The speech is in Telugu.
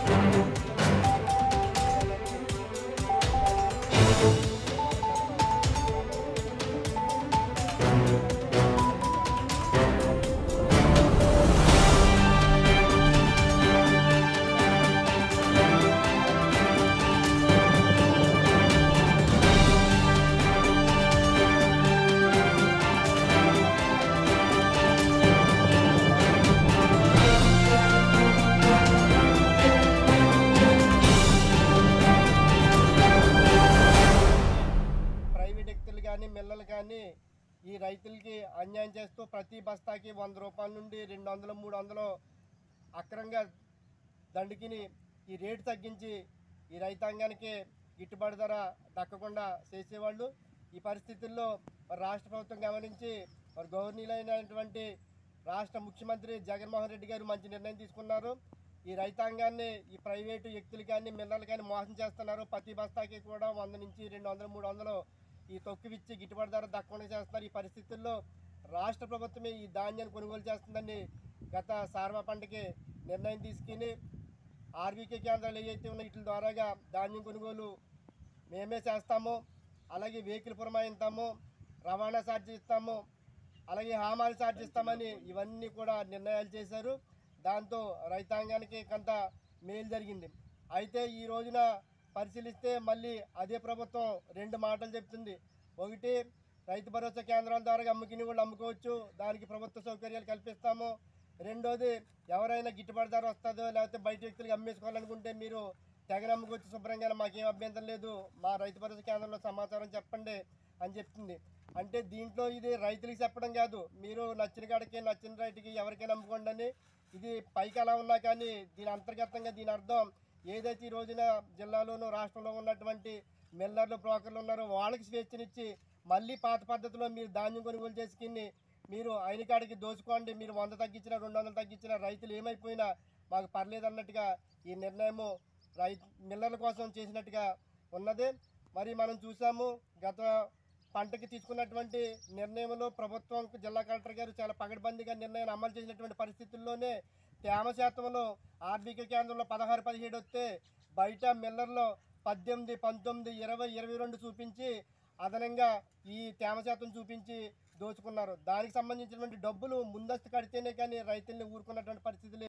ప్రైవేట్ వ్యక్తులు కానీ మిల్లలు కానీ ఈ రైతులకి అన్యాయం చేస్తూ ప్రతి బస్తాకి 100 రూపాయల నుండి 200 300 అక్రమంగా దండుకిని ఈ రేటు తగ్గించి ఈ రైతాంగానికి గిట్టుబాటు ధర దక్కకుండా చేసేవాళ్ళు. ఈ పరిస్థితుల్లో రాష్ట్ర ప్రభుత్వం గమనించి గౌరవనీయులైనటువంటి రాష్ట్ర ముఖ్యమంత్రి జగన్మోహన్ రెడ్డి గారు మంచి నిర్ణయం తీసుకున్నారు. ఈ రైతాంగాన్ని ఈ ప్రైవేటు వ్యక్తులు కానీ మిల్లలు కానీ మోసం చేస్తున్నారు. ప్రతి బస్తాకి కూడా 100 నుంచి 200 300 ఈ తొక్కువిచ్చి గిట్టుబాటు ధర దక్కకుండా చేస్తున్నారు. ఈ పరిస్థితుల్లో రాష్ట్ర ప్రభుత్వమే ఈ ధాన్యాన్ని కొనుగోలు చేస్తుందని గత సార్వ పంటకి నిర్ణయం తీసుకుని ఆర్బీకే కేంద్రాలు ఏవైతే ఉన్నాయి వీటి ద్వారాగా ధాన్యం కొనుగోలు మేమే చేస్తాము, అలాగే వెహికల్ పురమాయిస్తాము, రవాణా ఛార్జ్ ఇస్తాము, అలాగే హామాలు ఛార్జ్ ఇస్తామని ఇవన్నీ కూడా నిర్ణయాలు చేశారు. దాంతో రైతాంగానికి కొంత మేలు జరిగింది. అయితే ఈ రోజున పరిశీలిస్తే మళ్ళీ అదే ప్రభుత్వం 2 మాటలు చెప్తుంది. ఒకటి, రైతు భరోసా కేంద్రాల ద్వారా అమ్ముకుని వాళ్ళు అమ్ముకోవచ్చు, దానికి ప్రభుత్వ సౌకర్యాలు కల్పిస్తాము. రెండోది, ఎవరైనా గిట్టుబాటు ధర వస్తుందో లేకపోతే బయట వ్యక్తులకు అమ్మేసుకోవాలనుకుంటే మీరు తెగ అమ్ముకోవచ్చు శుభ్రంగా, మాకేం అభ్యంతరం లేదు, మా రైతు భరోసా కేంద్రంలో సమాచారం చెప్పండి అని చెప్తుంది. అంటే దీంట్లో ఇది రైతులకు చెప్పడం కాదు, మీరు నచ్చిన కాడికి నచ్చిన రైతుకి ఎవరికైనా అమ్ముకోండి అని. ఇది పైకి అలా ఉన్నా కానీ దీని అంతర్గతంగా దీని అర్థం ఏదైతే ఈ రోజున జిల్లాలోనూ రాష్ట్రంలో ఉన్నటువంటి మిల్లర్లు బ్రోకర్లు ఉన్నారో వాళ్ళకి స్వేచ్ఛనిచ్చి మళ్ళీ పాత పద్ధతిలో మీరు ధాన్యం కొనుగోలు చేసుకుని మీరు అయిన కాడికి దోచుకోండి, మీరు 100 తగ్గించినా 200 తగ్గించినా రైతులు ఏమైపోయినా మాకు పర్లేదు అన్నట్టుగా ఈ నిర్ణయము మిల్లర్ల కోసం చేసినట్టుగా ఉన్నది. మరి మనం చూసాము గత పంటకి తీసుకున్నటువంటి నిర్ణయంలో ప్రభుత్వం జిల్లా కలెక్టర్ గారు చాలా పగడ్బందీగా నిర్ణయాన్ని అమలు చేసినటువంటి పరిస్థితుల్లోనే తేమ శాతంలో ఆర్బీకే కేంద్రంలో 16 17 వస్తే బయట మిల్లర్లో 18 19 20 22 చూపించి అదనంగా ఈ తేమ శాతం చూపించి దోచుకున్నారు. దానికి సంబంధించినటువంటి డబ్బులు ముందస్తు కడితేనే కానీ రైతుల్ని ఊరుకున్నటువంటి పరిస్థితులు